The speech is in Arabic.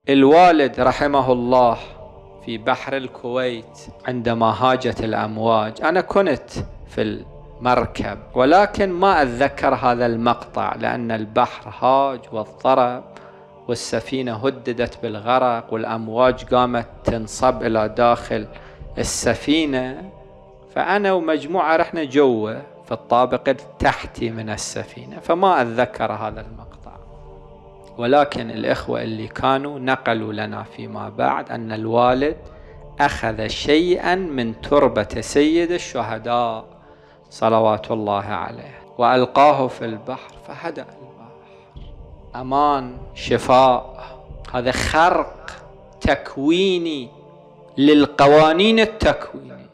الوالد رحمه الله في بحر الكويت عندما هاجت الأمواج، أنا كنت في المركب ولكن ما أتذكر هذا المقطع، لأن البحر هاج واضطرب والسفينة هددت بالغرق والأمواج قامت تنصب إلى داخل السفينة، فأنا ومجموعة رحنا جوا في الطابق التحتي من السفينة، فما أتذكر هذا المقطع. ولكن الإخوة اللي كانوا نقلوا لنا فيما بعد أن الوالد أخذ شيئا من تربة سيد الشهداء صلوات الله عليه وألقاه في البحر فهدأ البحر. أمان، شفاء، هذا خرق تكويني للقوانين التكوينية.